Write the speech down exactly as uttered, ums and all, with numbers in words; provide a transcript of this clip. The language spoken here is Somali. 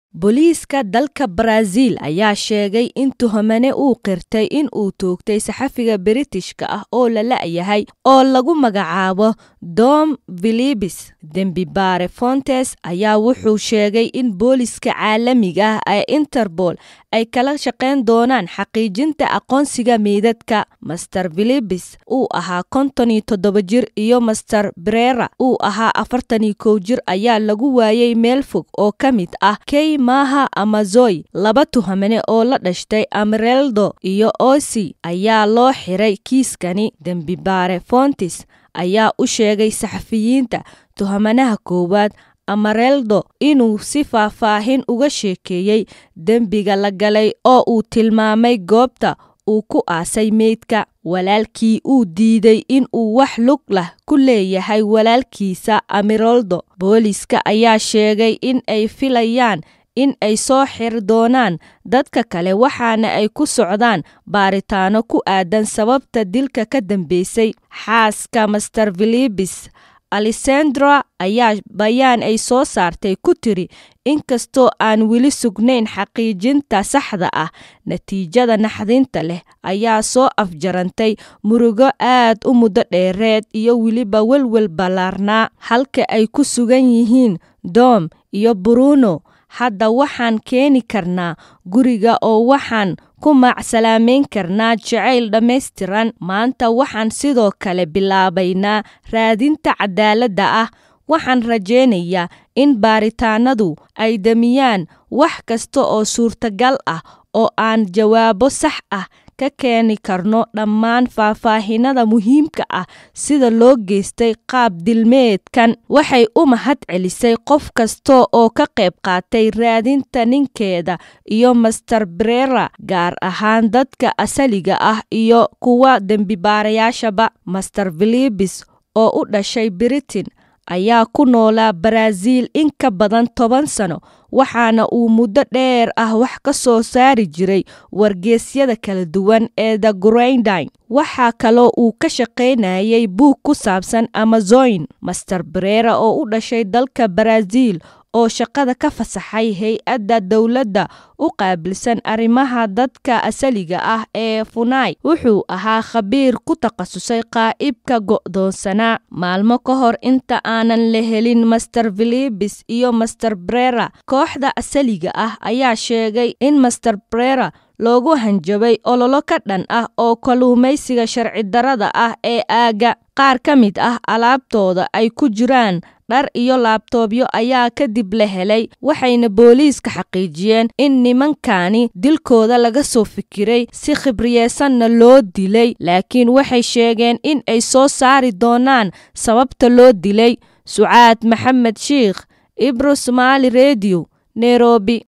Booliiska dalka Brazil ayaa sheegay in tuhmane uu qirtay in uu toogtay saxafiga Britishka ah oo la la'yahay oo lagu magacaabo Dom Phillips. Dembibaare Fontes ayaa wuxuu sheegay in booliiska caalamiga ah ee Interpol ay kala shaqeyn doonaan xaqiijinta aqoonsiga meydadka. Master Phillips uu ahaa konton iyo toddoba jir iyo Master Pereira uu ahaa afartan iyo kow jir ayaa lagu waayay meel fog oo ka mid ah Keymaha Amazoy. Laba tuhmane oo la dhashtay Amareldo iyo Osi ayaa loo xiray kiiskani. Dembibaare Fontes ayaa u sheegay saxafiyiinta tuhmanaha koowaad Amareldo inuu si faahfaahin uga sheekeeyay dembiga la galay oo uu tilmaamay goobta uu ku aasay meydka. Walaalkii uu diiday in uu wax lug lah ku leeyahay walaalkiisa Amareldo. Booliiska ayaa sheegay in ay filayaan in ay soo xiri doonaan dadka kale waxaana ay ku socdaan baaritaano ku aadan sababta dilka ka dambeysay. Xaaska Master Phillips, Alessandra, ayaa bayaan ay soo saartay ku tiri inkastoo aan weli sugnayn xaqiijinta saxda ah, natiijada naxdinta leh ayaa soo afjarantay murugo aad u muddo dheereed iyo weliba welwel ballaarnaa. Halka ay ku sugan yihiin Dom iyo Bruno, hadda waxaan keeni karnaa guriga oo waxaan ku macsalaameyn karnaa jacayl dhammaystiran. Maanta waxaan sidoo kale bilaabaynaa raadinta cadaaladda ah. Waxaan rajaynayaa in baaritaanadu ay damiyaan wax kasta oo suurtagal ah oo aan jawaabo sax ah ka keeni karno dhammaan faahfaahinada muhiimka ah sida loo geystay qaab dilmeedkan. Waxay u mahad celisay qof kasta oo ka qayb qaatay raadinta ninkeeda iyo Master Pereira, gaar ahaan dadka asaliga ah iyo kuwa dembibaarayaashaba. Master Phillips oo u dhashay Britain ayaa ku noolaa Brazil in ka badan toban sano, waxaana uu muddo dheer ah wax ka soo saari jiray wargeysyada kala duwan ee The Guardian. Waxaa kaloo uu ka shaqaynayay buug ku saabsan Amazon. Master Pereira oo u dhashay dalka Brazil oo shaqada ka fasaxay hay-adda dowladda u qaabilsan arrimaha dadka asaliga ah ee Funai, wuxuu ahaa khabiir ku takhasusay qaa'ibka go'doonsanaa. Maalmo ka hor inta aanan la helin Master Phillips iyo Master Pereira, kooxda asaliga ah ayaa sheegay in Master Pereira loogu hanjabay ololo ka dhan ah oo kalluumaysiga sharci darrada ah ee aaga. Qaar ka mid ah alaabtooda ay ku jiraan dhar iyo laabtoobyo ayaa kadib la helay, waxayna booliiska xaqiijiyeen in nimankani dilkooda laga soo fikiray si khibriyeysanna loo dilay, laakiin waxay sheegeen in ay soo saari doonaan sababta loo dilay. Sucaad Maxamed Sheikh, Ibro Somali Radio, Nairobi.